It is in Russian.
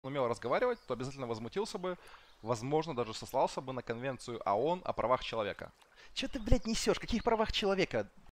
умел разговаривать, то обязательно возмутился бы, возможно, даже сослался бы на конвенцию ООН о правах человека. Че ты, блядь, несешь? Каких правах человека?